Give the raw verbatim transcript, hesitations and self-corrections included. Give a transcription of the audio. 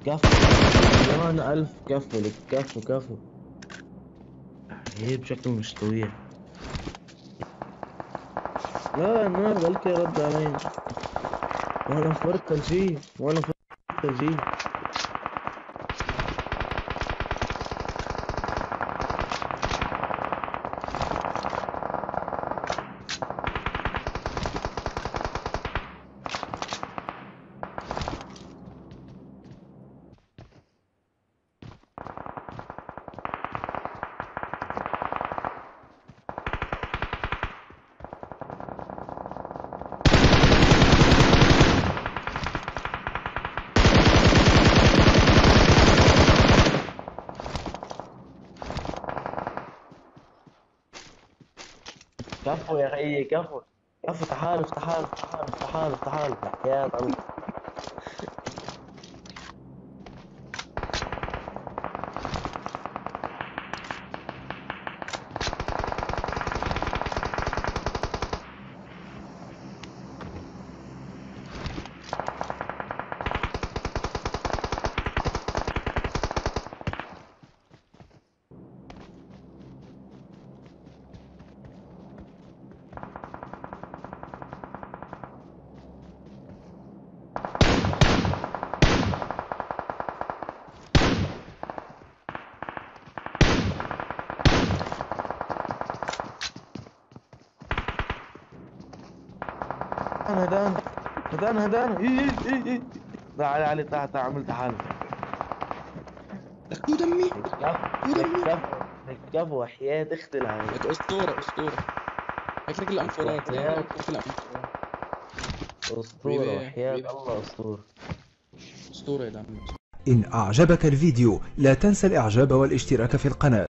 كفو. مليون ألف كفو لك، كفو كفو. هي بشكل مش طبيعي. لا النار قال كده رد علي. وانا فرت الجي وانا فرت الجي. كفو يا اخي كفو. كفو تحالف تحالف تحالف تحالف تحالف يا الله. هدان هدان هدان اي اي اي. تعال علي تعال تعال اعمل تحالف. لك دمي كفو دمي كفو كفو وحياة اختي العالم. لك اسطوره اسطوره. هيك لك الانفورات لا وحياة لا لك الانفورات. أسطورة حبيبي وحياة حبيبي الله أسطورة. اسطوره يا دمي. إن أعجبك الفيديو لا تنسى الإعجاب والاشتراك في القناة.